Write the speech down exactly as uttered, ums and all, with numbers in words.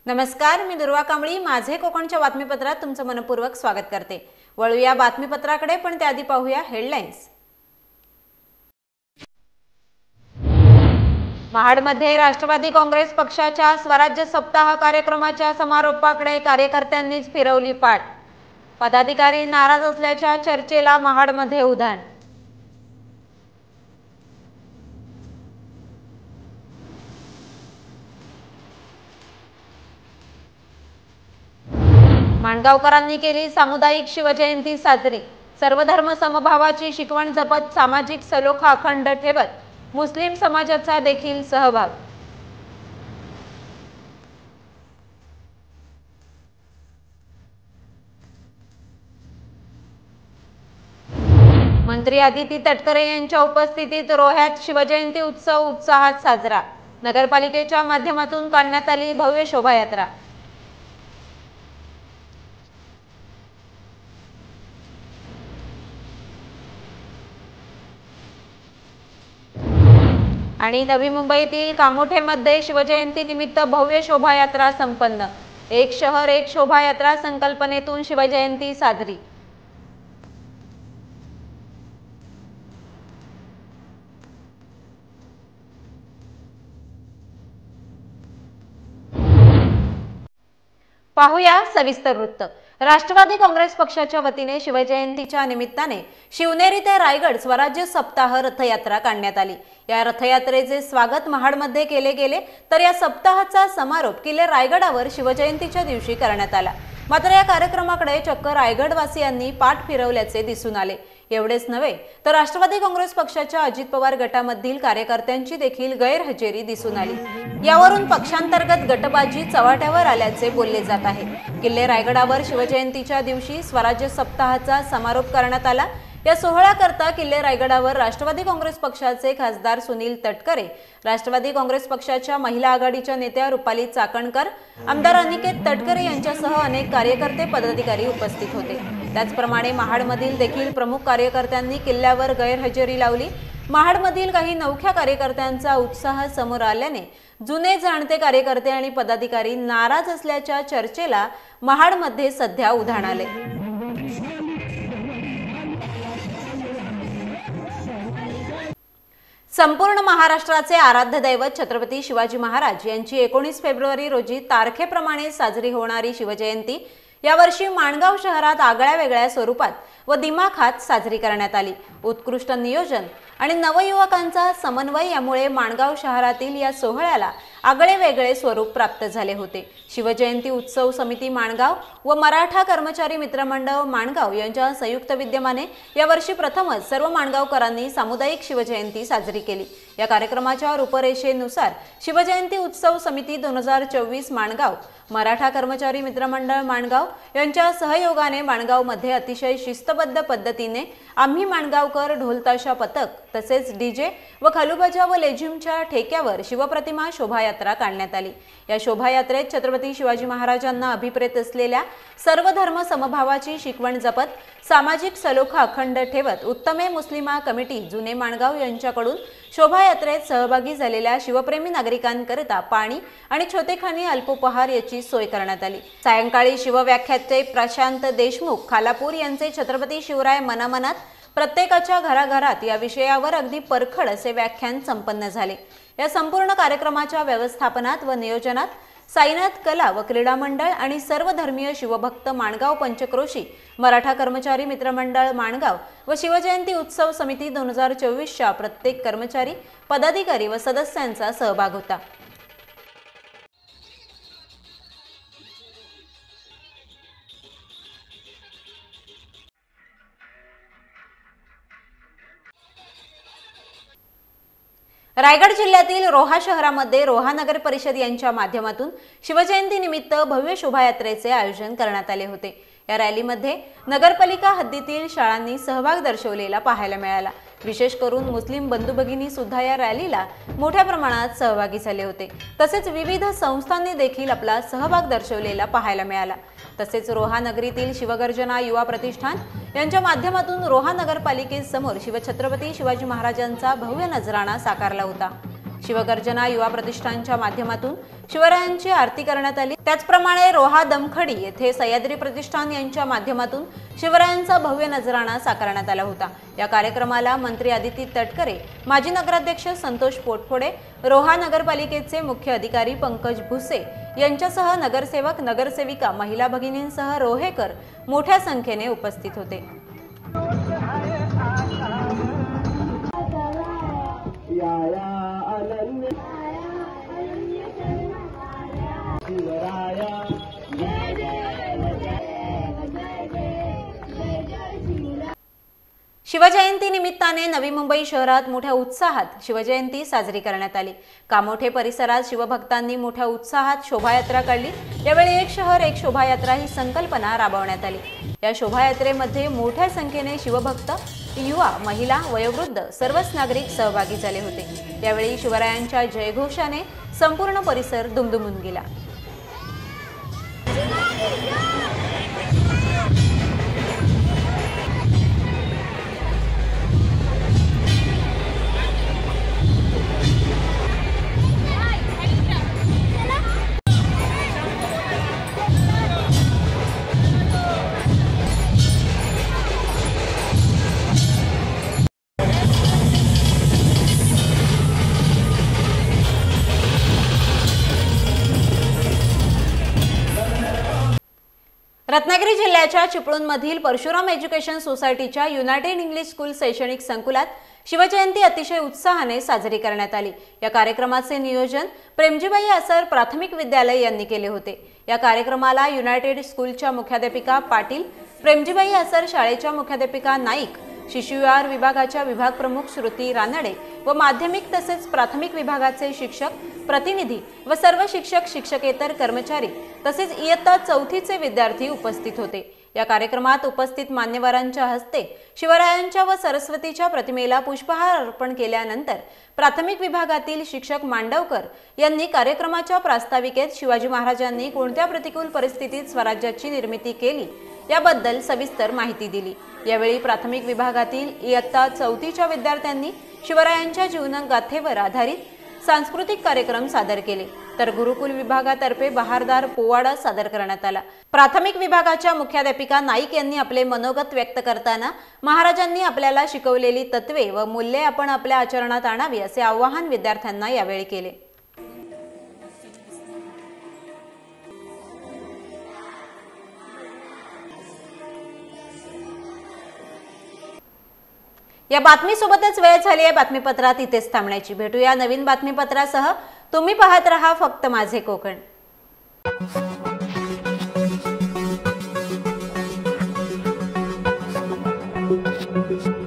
नमस्कार, मी दुर्वा कांबळी. माझे कोकणच्या बातमीपत्रात तुमचं मनपूर्वक स्वागत करते. वळूया बातमीपत्राकडे, पण त्याआधी पाहूया हेडलाईन्स. महाडमध्ये राष्ट्रवादी काँग्रेस पक्षाच्या स्वराज्य सप्ताह कार्यक्रमाच्या समारोपाकडे कार्यकर्त्यांनीच फिरवली पाठ. पदाधिकारी नाराज असल्याच्या चर्चेला महाडमध्ये उधाण. माणगावकरांनी केली सामुदायिक शिवजयंती साजरी. सर्वधर्म समभावाची शिकवण जपत सामाजिक सलोखा अखंड ठेवत मुस्लिम समाजाचा देखील सहभाग. मंत्री आदिती तटकरे यांच्या उपस्थितीत रोह्यात शिवजयंती उत्सव उत्साहात साजरा. नगरपालिकेच्या माध्यमातून काढण्यात आली भव्य शोभायात्रा. आणि नवी मुंबईतील कामोठेमध्ये शिवजयंती निमित्त भव्य शोभायात्रा संपन्न. एक शहर एक शोभायात्रा संकल्पनेतून शिवजयंती साजरी. पाहूया सविस्तर वृत्त. राष्ट्रवादी काँग्रेस पक्षाच्या वतीने शिवजयंतीच्या निमित्ताने शिवनेरी ते रायगड स्वराज्य सप्ताह रथयात्रा काढण्यात आली. या रथयात्रेचे स्वागत महाडमध्ये केले गेले, तर या सप्ताहाचा समारोप किल्ले रायगडावर शिवजयंतीच्या दिवशी करण्यात आला. मात्र या कार्यक्रमाकडे चक्क रायगडवासियांनी पाठ फिरवल्याचे दिसून आले. एवढेच नव्हे, तर राष्ट्रवादी काँग्रेस पक्षाच्या अजित पवार गटामधील कार्यकर्त्यांची देखील गैरहजेरी दिसून आली. यावरून पक्षांतर्गत गटबाजी चव्हाट्यावर आल्याचे बोलले जात आहे. किल्ले रायगडावर शिवजयंतीच्या दिवशी स्वराज्य सप्ताहाचा समारोप करण्यात आला. या सोहळ्याकरता किल्ले रायगडावर राष्ट्रवादी काँग्रेस पक्षाचे खासदार सुनील तटकरे, राष्ट्रवादी काँग्रेस पक्षाच्या महिला आघाडीच्या नेत्या रुपाली चाकणकर, आमदार अनिकेत तटकरे यांच्यासह अनेक कार्यकर्ते पदाधिकारी उपस्थित होते. त्याचप्रमाणे महाडमधील देखील प्रमुख कार्यकर्त्यांनी किल्ल्यावर गैरहजेरी लावली. महाडमधील काही नवख्या कार्यकर्त्यांचा उत्साह समोर आल्याने जुने जाणते कार्यकर्ते आणि पदाधिकारी नाराज असल्याच्या चर्चेला महाडमध्ये सध्या उधाण आले. संपूर्ण महाराष्ट्राचे आराध्य दैवत छत्रपती शिवाजी महाराज यांची एकोणीस फेब्रुवारी रोजी तारखेप्रमाणे साजरी होणारी शिवजयंती यावर्षी माणगाव शहरात आगळ्या वेगळ्या स्वरूपात व दिमाखात साजरी करण्यात आली. उत्कृष्ट नियोजन आणि नवयुवकांचा समन्वय यामुळे माणगाव शहरातील या सोहळ्याला आगळे वेगळे स्वरूप प्राप्त झाले होते. शिवजयंती उत्सव समिती माणगाव व मराठा कर्मचारी मित्रमंडळ माणगाव यांच्या संयुक्त विद्यमाने यावर्षी प्रथमच सर्व माणगावकरांनी सामुदायिक शिवजयंती साजरी केली. या कार्यक्रमाच्या रूपरेषेनुसार शिवजयंती उत्सव समिती दोन हजार चोवीस माणगाव, मराठा कर्मचारी मित्रमंडळ माणगाव यांच्या सहयोगाने माणगावमध्ये अतिशय शिस्तबद्ध पद्धतीने आम्ही माणगावकर ढोलताशा पथक तसेच डीजे व खलुबजा व लेझिमच्या ठेक्यावर शिवप्रतिमा शोभायात्रा काढण्यात आली. या शोभायात्रेत छत्रपती शिवाजी महाराजांना अभिप्रेत असलेल्या सर्व धर्म समभावाची शिकवण जपत सामाजिक सलोखा अखंड ठेवत उत्तमे मुस्लिमा कमिटी जुने माणगाव यांच्याकडून शोभायात्रेत सहभागी झालेल्या शिवप्रेमी नागरिकांकरिता पाणी आणि छोटेखानी अल्पोपहार याची सोय करण्यात आली. सायंकाळी शिवव्याख्याते प्रशांत देशमुख खालापूर यांचे छत्रपती शिवराय मनामनात प्रत्येकाच्या घराघरात या विषयावर अगदी परखड असे व्याख्यान संपन्न झाले. या संपूर्ण कार्यक्रमाच्या व्यवस्थापनात व नियोजनात साईनाथ कला व क्रीडा मंडळ आणि सर्व धर्मीय शिवभक्त माणगाव पंचक्रोशी, मराठा कर्मचारी मित्रमंडळ माणगाव व शिवजयंती उत्सव समिती दोन हजार चोवीसच्या प्रत्येक कर्मचारी, पदाधिकारी व सदस्यांचा सहभाग होता. रायगड जिल्ह्यातील रोहा शहरामध्ये रोहा नगर परिषद यांच्या माध्यमातून शिवजयंती निमित्त भव्य शोभायात्रेचे आयोजन करण्यात आले होते. या रॅलीमध्ये नगरपालिका हद्दीतील शाळांनी सहभाग दर्शवलेला पाहायला मिळाला. विशेष करून मुस्लिम बंधू भगिनी सुद्धा या रॅलीला मोठ्या प्रमाणात सहभागी झाले होते. तसेच विविध संस्थांनी देखील आपला सहभाग दर्शवलेला पाहायला मिळाला. तसेच रोहा नगरीतील शिवगर्जना युवा प्रतिष्ठान यांच्या माध्यमातून रोहा नगरपालिकेसमोर शिवछत्रपती शिवाजी महाराजांचा भव्य नजराणा साकारला होता. शिवगर्जना युवा प्रतिष्ठानच्या माध्यमातून शिवरायांची आरती करण्यात आली। त्याचप्रमाणे रोहा दमखडी येथे सह्याद्री प्रतिष्ठान यांच्या माध्यमातून शिवरायांचा भव्य नजराणा साकारण्यात आला होता। या कार्यक्रमाला मंत्री आदिती तटकरे, माजी नगराध्यक्ष संतोष पोटफोडे, रोहा नगरपालिकेचे मुख्य अधिकारी पंकज भुसे यांच्यासह नगरसेवक, नगरसेविका, महिला भगिनींसह रोहेकर मोठ्या संख्येने उपस्थित होते। शिवजयंती निमित्ताने नवी मुंबई शहरात मोठ्या उत्साहात शिवजयंती साजरी करण्यात आली। कामोठे परिसरात शिवभक्तांनी मोठ्या उत्साहात शोभायात्रा काढली। यावेळी एक शहर एक शोभायात्रा ही संकल्पना राबवण्यात आली। या शोभायात्रेमध्ये मोठ्या संख्येने शिवभक्त, युवा, महिला, वयोवृद्ध सर्वच नागरिक सहभागी झाले होते। यावेळी शिवरायांच्या जयघोषाने संपूर्ण परिसर दुमदुमून गेला। रत्नागिरी जिल्ह्याच्या चिपळूणमधील परशुराम एज्युकेशन सोसायटीच्या युनायटेड इंग्लिश स्कूल शैक्षणिक संकुलात शिवजयंती अतिशय उत्साहाने साजरी करण्यात आली। या कार्यक्रमाचे नियोजन प्रेमजीबाई आसर प्राथमिक विद्यालय यांनी केले होते। या कार्यक्रमाला युनायटेड स्कूलच्या मुख्याध्यापिका पाटील, प्रेमजीबाई आसर शाळेच्या मुख्याध्यापिका नाईक, शिशुविहार विभागाच्या विभाग प्रमुख श्रुती रानडे व माध्यमिक तसेच प्राथमिक विभागाचे शिक्षक, प्रतिनिधी व सर्व शिक्षक, शिक्षकेतर कर्मचारी तसेच इयत्ता चौथीचे विद्यार्थी उपस्थित होते। या कार्यक्रमात उपस्थित मान्यवरांच्या हस्ते शिवरायांच्या व सरस्वतीच्या प्रतिमेला पुष्पहार अर्पण केल्यानंतर प्राथमिक विभागातील शिक्षक मांडवकर यांनी कार्यक्रमाच्या प्रास्ताविकेत शिवाजी महाराजांनी कोणत्या प्रतिकूल परिस्थितीत स्वराज्याची निर्मिती केली याबद्दल सविस्तर माहिती दिली। यावेळी प्राथमिक विभागातील इयत्ता चौथीच्या विद्यार्थ्यांनी शिवरायांच्या जीवनगाथेवर आधारित सांस्कृतिक कार्यक्रम सादर केले, तर गुरुकुल विभागातर्फे बहारदार पोवाडा सादर करण्यात आला। प्राथमिक विभागाच्या मुख्याध्यापिका नाईक यांनी आपले मनोगत व्यक्त करताना महाराजांनी आपल्याला शिकवलेली तत्वे व मूल्ये आपण आपल्या आचरणात आणावी असे आवाहन विद्यार्थ्यांना यावेळी केले। या बातमीसोबतच वेळ झाली आहे बातमीपत्रात इथेच थांबण्याची। भेटूया नवीन बातमीपत्रासह। तुम्ही पाहत रहा फक्त माझे कोकण।